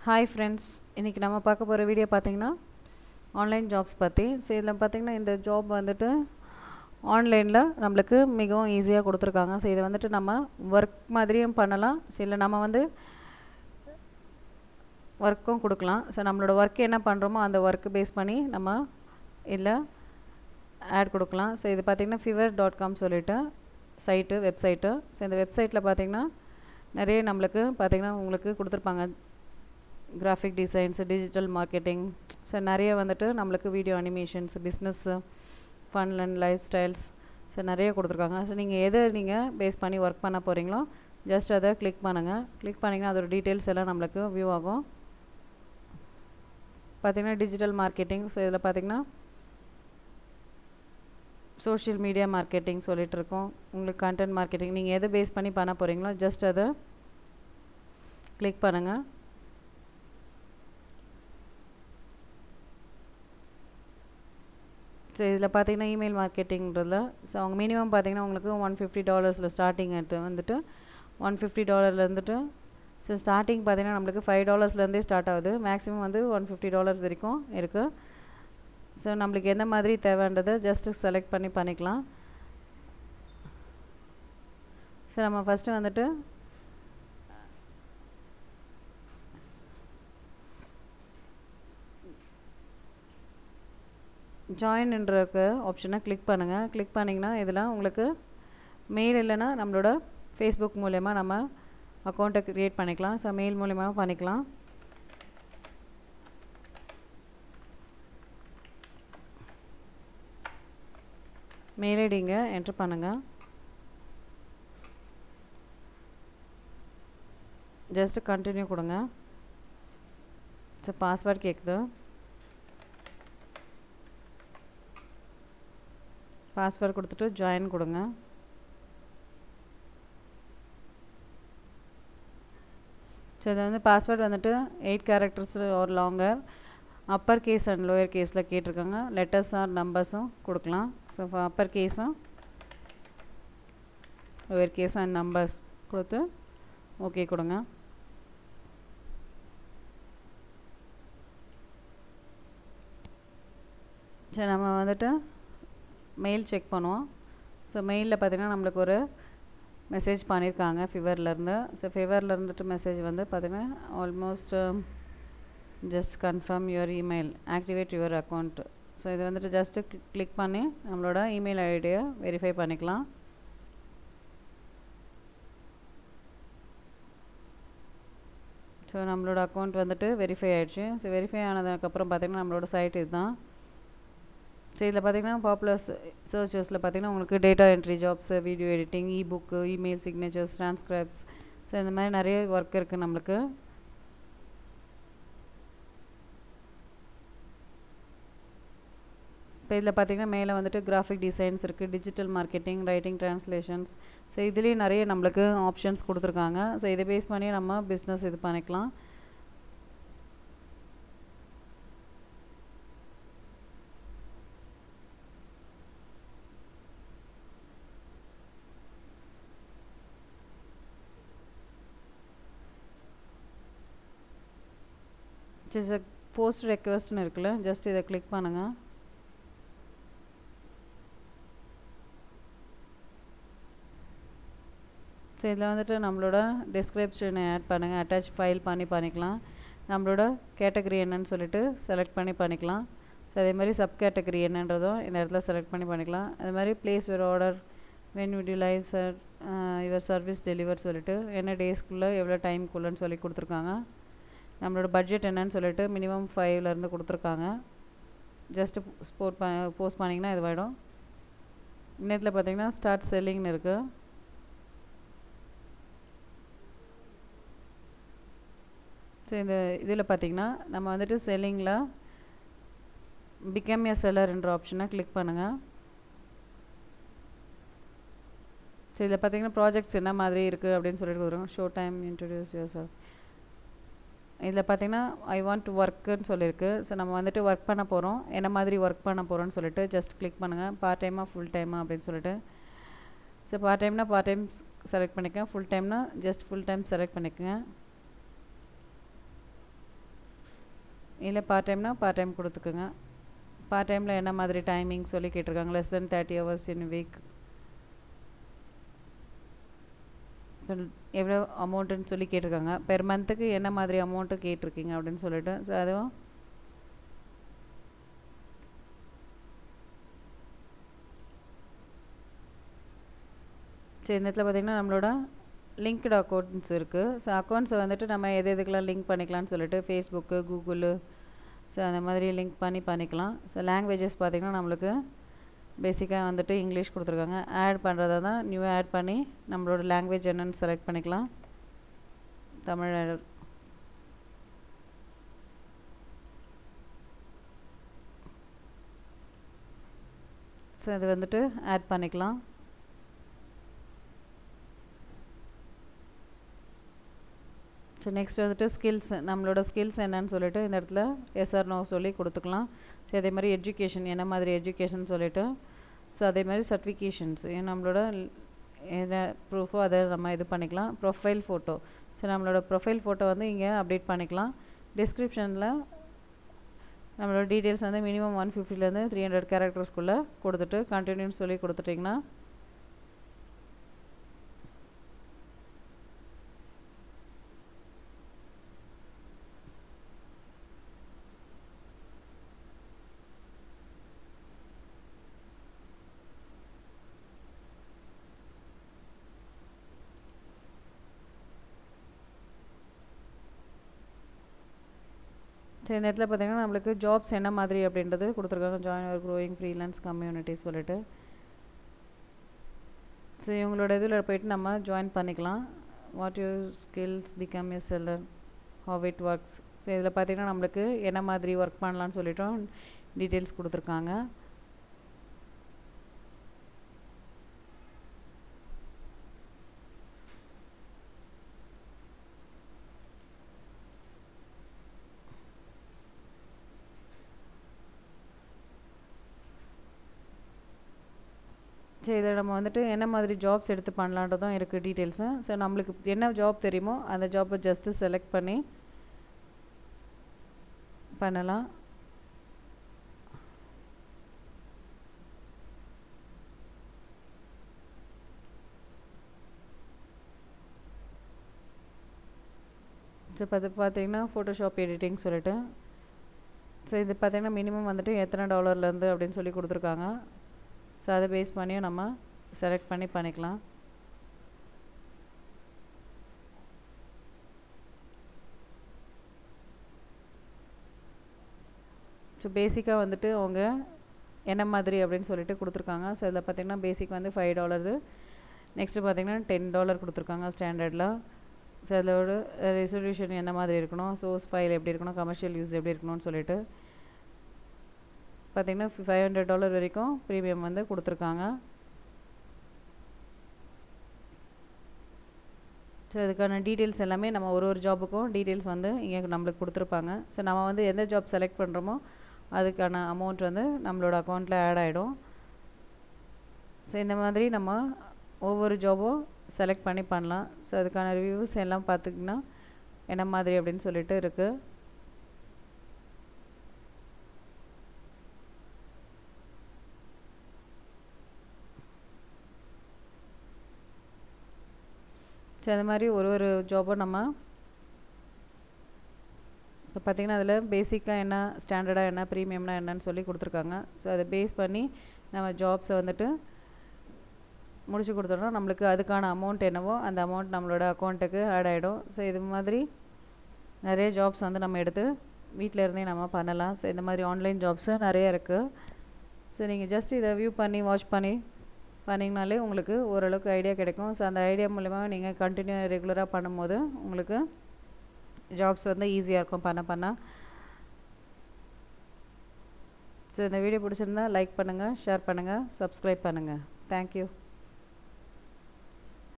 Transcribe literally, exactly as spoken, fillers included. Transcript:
Hi friends, இன்னைக்கு நம்ம பார்க்க போற வீடியோ பாத்தீங்கன்னா ஆன்லைன் ஜாப்ஸ் பத்தி. சோ இதுல பாத்தீங்கன்னா இந்த ஜாப் வந்துட்டு ஆன்லைன்ல நமக்கு மிகவும் ஈஸியா கொடுத்திருக்காங்க. சோ இது வந்துட்டு நம்ம வர்க் மாதிரியும் பண்ணலாம். சோ இல்ல நம்ம வந்து வர்க்கும் கொடுக்கலாம். சோ நம்மளோட வர்க் என்ன பண்றோமோ அந்த வர்க் பேஸ் பண்ணி நம்ம இல்ல ஆட் கொடுக்கலாம். சோ இது பாத்தீங்கன்னா fiverr dot com சொல்லிட்டு சைட் வெப்சைட். சோ இந்த வெப்சைட்ல பாத்தீங்கன்னா நிறைய நமக்கு பாத்தீங்கன்னா உங்களுக்கு கொடுத்திருப்பாங்க. graphic designs, digital marketing, so நிறைய வந்துட்டு நமக்கு video animations, business, fun and lifestyles, so நிறைய கொடுத்துருக்காங்க. ஸோ நீங்கள் எதை நீங்கள் பேஸ் பண்ணி ஒர்க் பண்ண போகிறீங்களோ ஜஸ்ட் அதை கிளிக் பண்ணுங்கள். கிளிக் பண்ணிங்கன்னா அதோட டீட்டெயில்ஸ் எல்லாம் நம்மளுக்கு வியூ ஆகும். பார்த்தீங்கன்னா டிஜிட்டல் மார்க்கெட்டிங், ஸோ இதில் பார்த்தீங்கன்னா சோஷியல் மீடியா மார்க்கெட்டிங் சொல்லிட்டு இருக்கோம். உங்களுக்கு கண்டென்ட் மார்க்கெட்டிங் நீங்கள் எதை பேஸ் பண்ணி பண்ண போகிறீங்களோ ஜஸ்ட் அதை கிளிக் பண்ணுங்கள். ஸோ இதில் பார்த்தீங்கன்னா இமெயில் மார்க்கெட்டிங்கிறதுல ஸோ அவங்க மினிமம் பார்த்தீங்கன்னா உங்களுக்கு ஒன் ஃபிஃப்டி டாலர்ஸில் ஸ்டார்டிங் வந்துட்டு ஒன் ஃபிஃப்டி டாலரில் இருந்துட்டு ஸோ ஸ்டார்டிங் பார்த்தீங்கன்னா நம்மளுக்கு ஃபைவ் டாலர்ஸ்லேருந்தே ஸ்டார்ட் ஆகுது. மேக்ஸிமம் வந்து ஒன் ஃபிஃப்டி டாலர்ஸ் வரைக்கும் இருக்குது. ஸோ நம்மளுக்கு எந்த மாதிரி தேவைன்றதை ஜஸ்ட்டு செலக்ட் பண்ணி பண்ணிக்கலாம். ஸோ நம்ம ஃபஸ்ட்டு வந்துட்டு ஜாயின் என்ற ஆப்ஷனை கிளிக் பண்ணுங்கள். கிளிக் பண்ணிங்கன்னா இதில் உங்களுக்கு மெயில் இல்லைன்னா நம்மளோட ஃபேஸ்புக் மூலயமா நம்ம அக்கௌண்ட்டை க்ரியேட் பண்ணிக்கலாம். ஸோ மெயில் மூலயமாவும் பண்ணிக்கலாம். மெயில் ஐடிங்க என்ட்ரு பண்ணுங்கள். ஜஸ்ட்டு கண்டினியூ கொடுங்க. ஸோ பாஸ்வேர்ட் கேட்குது. பாஸ்வேர்ட் கொடுத்துட்டு ஜாயின் கொடுங்க. ஸோ இது வந்து பாஸ்வேர்ட் வந்துட்டு எயிட் கேரக்டர்ஸ் ஒரு longer upper case and lower கேஸில் கேட்டிருக்காங்க. லெட்டர்ஸ் ஆர் நம்பர்ஸும் கொடுக்கலாம். ஸோ அப்பர் கேஸும் லோயர் கேஸ் அண்ட் நம்பர்ஸ் கொடுத்து ஓகே கொடுங்க. சரி நம்ம வந்துட்டு மெயில் செக் பண்ணுவோம். ஸோ மெயிலில் பார்த்தீங்கன்னா நம்மளுக்கு ஒரு மெசேஜ் பண்ணியிருக்காங்க ஃபிவர்லேருந்து. ஸோ ஃபிவரில் இருந்துட்டு மெசேஜ் வந்து பார்த்தீங்கன்னா almost just confirm your email, activate your account. So இது வந்துட்டு ஜஸ்ட்டு கிளிக் பண்ணி நம்மளோட இமெயில் ஐடியை வெரிஃபை பண்ணிக்கலாம். ஸோ நம்மளோட அக்கௌண்ட் வந்துட்டு வெரிஃபை ஆகிடுச்சு. ஸோ வெரிஃபை ஆனதுக்கப்புறம் பார்த்திங்கன்னா நம்மளோட சைட் இதுதான். ஸோ இதில் பார்த்தீங்கன்னா பாப்புலர் சர்ச்சஸில் பார்த்தீங்கன்னா உங்களுக்கு data entry jobs, video editing, ebook, email signatures, transcribes, so இந்த மாதிரி நிறைய ஒர்க் இருக்குது நம்மளுக்கு. இப்போ இதில் பார்த்தீங்கன்னா மேலே வந்துட்டு கிராஃபிக் டிசைன்ஸ் இருக்குது, digital marketing, writing, translations, so இதுலேயும் நிறைய நம்மளுக்கு ஆப்ஷன்ஸ் கொடுத்துருக்காங்க. ஸோ இதை பேஸ் பண்ணி நம்ம பிஸ்னஸ் இது பண்ணிக்கலாம். ஜஸ்ட் போஸ்ட் ரெக்வெஸ்ட்னு இருக்குல்ல, ஜஸ்ட் இதை கிளிக் பண்ணுங்கள். ஸோ இதில் வந்துட்டு நம்மளோட டிஸ்கிரிப்ஷனை ஆட் பண்ணுங்கள். அட்டாச் ஃபைல் பண்ணி பண்ணிக்கலாம். நம்மளோட கேட்டகரி என்னன்னு சொல்லிட்டு செலக்ட் பண்ணி பண்ணிக்கலாம். ஸோ அதே மாதிரி சப் கேட்டகரி என்னன்றதும் இந்த இடத்துல செலக்ட் பண்ணி பண்ணிக்கலாம். அது மாதிரி place your order, when would you live sir your service deliver சொல்லிட்டு என்ன டேஸ்க்குள்ளே எவ்வளோ டைம்க்குள்ளேன்னு சொல்லி கொடுத்துருக்காங்க. நம்மளோட பட்ஜெட் என்னன்னு சொல்லிட்டு மினிமம் ஃபைவ்லேருந்து கொடுத்துருக்காங்க. ஜஸ்ட்டு ஸ்போர்ட் ப போஸ்ட் பண்ணிங்கன்னா இது ஆகிடும். இன்னத்தில் பார்த்தீங்கன்னா ஸ்டார்ட் செல்லிங்னு இருக்குது. ஸோ இந்த இதில் பார்த்தீங்கன்னா நம்ம வந்துட்டு செல்லிங்கில் பிகம் ஏ செல்லர்ன்ற ஆப்ஷனை கிளிக் பண்ணுங்கள். ஸோ இதில் பார்த்தீங்கன்னா ப்ராஜெக்ட்ஸ் என்ன மாதிரி இருக்குது அப்படின்னு சொல்லிட்டு கொடுக்குறோம். Show time, introduce yourself. இதில் பார்த்தீங்கன்னா ஐ வாண்ட் டு ஒர்க்குன்னு சொல்லியிருக்கு. ஸோ நம்ம வந்துட்டு ஒர்க் பண்ண போகிறோம், என்ன மாதிரி ஒர்க் பண்ண போகிறோன்னு சொல்லிட்டு ஜஸ்ட் கிளிக் பண்ணுங்கள். பார்ட் டைமாக ஃபுல் டைமாக அப்படின்னு சொல்லிட்டு. ஸோ பார்ட் டைம்னா பார்ட் டைம் செலக்ட் பண்ணிக்கோங்க, ஃபுல் டைம்னா ஜஸ்ட் ஃபுல் டைம் செலக்ட் பண்ணிக்கோங்க. இல்லை பார்ட் டைம்னா பார்ட் டைம் கொடுத்துக்குங்க. பார்ட் டைமில் என்ன மாதிரி டைமிங் சொல்லி கேட்டிருக்காங்க. Less than thirty hours in week. எவ்வளோ அமௌண்ட்டுன்னு சொல்லி கேட்டிருக்காங்க. பெர் மந்த்துக்கு என்ன மாதிரி அமௌண்ட்டு கேட்டிருக்கீங்க அப்படின்னு சொல்லிட்டு ஸோ அதுவும் சரி. இந்த இடத்துல பார்த்திங்கன்னா நம்மளோட லிங்க்டு அக்கௌண்ட்ஸ் இருக்குது. ஸோ அக்கௌண்ட்ஸை வந்துட்டு நம்ம எது எதுக்கெலாம் லிங்க் பண்ணிக்கலாம்னு சொல்லிட்டு ஃபேஸ்புக்கு, கூகுளு, ஸோ அந்த மாதிரி லிங்க் பண்ணி பண்ணிக்கலாம். ஸோ லாங்குவேஜஸ் பார்த்திங்கன்னா நம்மளுக்கு பேசிக்காக வந்துட்டு இங்கிலீஷ் கொடுத்துருக்காங்க. ஆட் பண்ணுறதா தான் நியூ ஆட் பண்ணி நம்மளோட லாங்குவேஜ் என்னென்னு செலக்ட் பண்ணிக்கலாம். தமிழ் ஸோ அது வந்துட்டு ஆட் பண்ணிக்கலாம். ஸோ நெக்ஸ்ட் வந்துட்டு ஸ்கில்ஸ், நம்மளோட ஸ்கில்ஸ் என்னன்னு சொல்லிட்டு இந்த இடத்துல எஸ் ஆர் நோ சொல்லி கொடுத்துக்கலாம். ஸோ அதே மாதிரி எஜுகேஷன், என்ன மாதிரி எஜுகேஷன் சொல்லிவிட்டு ஸோ அதே மாதிரி சர்டிஃபிகேஷன்ஸ் நம்மளோட என்ன ப்ரூஃபோ அதை நம்ம இது பண்ணிக்கலாம். ப்ரொஃபைல் ஃபோட்டோ, ஸோ நம்மளோட ப்ரொஃபைல் ஃபோட்டோ வந்து இங்கே அப்டேட் பண்ணிக்கலாம். டிஸ்கிரிப்ஷனில் நம்மளோட டீட்டெயில்ஸ் வந்து மினிமம் ஒன் ஃபிஃப்டிலேருந்து த்ரீ ஹண்ட்ரட் கேரக்டர்ஸ்குள்ளே கொடுத்துட்டு கண்டினியூன்னு சொல்லி கொடுத்துட்டிங்கன்னா சரி. இந்த இடத்துல பார்த்திங்கன்னா நம்மளுக்கு ஜாப்ஸ் என்ன மாதிரி அப்படின்றது கொடுத்துருக்காங்க. ஜாயின் ஒரு க்ரோயிங் ஃப்ரீலான்ஸ் கம்யூனிட்டி சொல்லிட்டு ஸோ இவங்களோட இதில் போய்ட்டு நம்ம ஜாயின் பண்ணிக்கலாம். What you skills become a seller, how it works. So இதில் பார்த்திங்கன்னா நம்மளுக்கு என்ன மாதிரி ஒர்க் பண்ணலான்னு சொல்லிட்டோம் டீட்டெயில்ஸ் கொடுத்துருக்காங்க. சரி. இதில் நம்ம வந்துட்டு என்ன மாதிரி ஜாப்ஸ் எடுத்து பண்ணலான்றதும் இருக்குது டீட்டெயில்ஸு. ஸோ நம்மளுக்கு என்ன ஜாப் தெரியுமோ அந்த ஜாப்பை ஜஸ்ட்டு செலக்ட் பண்ணி பண்ணலாம். ஸோ பார்த்து பார்த்தீங்கன்னா ஃபோட்டோஷாப் எடிட்டிங் சொல்லிட்டு ஸோ இது பார்த்திங்கன்னா மினிமம் வந்துட்டு எத்தனை டாலர்லேருந்து அப்படின்னு சொல்லி கொடுத்துருக்காங்க. ஸோ அதை பேஸ் பண்ணியும் நம்ம செலக்ட் பண்ணி பண்ணிக்கலாம். ஸோ பேசிக்காக வந்துட்டு அவங்க என்ன மாதிரி அப்படின்னு சொல்லிட்டு கொடுத்துருக்காங்க. ஸோ இதில் பார்த்திங்கன்னா பேசிக் வந்து ஃபைவ் டாலரு, நெக்ஸ்ட்டு பார்த்திங்கன்னா டென் டாலர் கொடுத்துருக்காங்க ஸ்டாண்டர்டில். ஸோ அதோட ரெசல்யூஷன் என்ன மாதிரி இருக்கணும், சோர்ஸ் ஃபைல் எப்படி இருக்கணும், கமர்ஷியல் யூஸ் எப்படி இருக்கணும்னு சொல்லிட்டு பார்த்திங்கன்னா ஃபைவ் ஹண்ட்ரட் டாலர் வரைக்கும் ப்ரீமியம் வந்து கொடுத்துருக்காங்க. ஸோ இதுக்கான டீட்டெயில்ஸ் எல்லாமே நம்ம ஒரு ஒரு ஜாபுக்கும் டீட்டெயில்ஸ் வந்து இங்கே நம்மளுக்கு கொடுத்துருப்பாங்க. ஸோ நம்ம வந்து எந்த ஜாப் செலக்ட் பண்ணுறோமோ அதுக்கான அமௌண்ட் வந்து நம்மளோட அக்கௌண்ட்டில் ஆட் ஆகிடும். ஸோ இந்த மாதிரி நம்ம ஒவ்வொரு ஜாபும் செலக்ட் பண்ணி பண்ணலாம். ஸோ அதுக்கான ரிவ்யூஸ் எல்லாம் பார்த்திங்கன்னா என்ன மாதிரி அப்படின்னு சொல்லிட்டு இருக்குது. ஸோ அது மாதிரி ஒரு ஒரு ஜாபும் நம்ம இப்போ பார்த்திங்கன்னா அதில் பேசிக்காக என்ன, ஸ்டாண்டர்டாக என்ன, ப்ரீமியம்னா என்னன்னு சொல்லி கொடுத்துருக்காங்க. ஸோ அதை பேஸ் பண்ணி நம்ம ஜாப்ஸை வந்துட்டு முடிச்சு கொடுத்துட்டோம்னா நம்மளுக்கு அதுக்கான அமௌண்ட் என்னவோ அந்த அமௌண்ட் நம்மளோட அக்கௌண்ட்டுக்கு ஆட் ஆகிடும். ஸோ இது மாதிரி நிறைய ஜாப்ஸ் வந்து நம்ம எடுத்து வீட்டில் இருந்தே நம்ம பண்ணலாம். ஸோ இந்த மாதிரி ஆன்லைன் ஜாப்ஸு நிறைய இருக்குது. ஸோ நீங்கள் ஜஸ்ட் இதை வியூ பண்ணி வாட்ச் பண்ணி பண்ணிங்கனாலே உங்களுக்கு ஓரளவுக்கு ஐடியா கிடைக்கும். ஸோ அந்த ஐடியா மூலிமா நீங்கள் கண்டினியூ ரெகுலராக பண்ணும்போது உங்களுக்கு ஜாப்ஸ் வந்து ஈஸியாக இருக்கும் பண்ண பண்ண. ஸோ இந்த வீடியோ பிடிச்சிருந்தா லைக் பண்ணுங்கள், ஷேர் பண்ணுங்கள், சப்ஸ்கிரைப் பண்ணுங்கள். தேங்க்யூ.